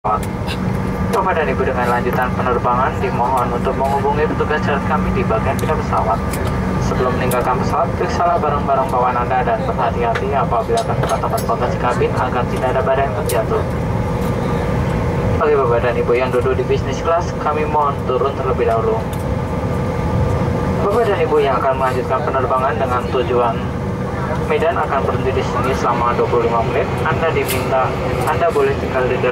Bapak dan Ibu, dengan lanjutan penerbangan dimohon untuk menghubungi petugas jarak kami di bagian pindah pesawat. Sebelum meninggalkan pesawat, periksalah barang-barang bawaan Anda dan berhati-hati apabila akan buka tempat bagasi kabin agar tidak ada barang yang terjatuh. Bagi Bapak dan Ibu yang duduk di bisnis kelas, kami mohon turun terlebih dahulu. Bapak dan Ibu yang akan melanjutkan penerbangan dengan tujuan Medan akan berhenti di sini selama 25 menit. Anda boleh tinggal di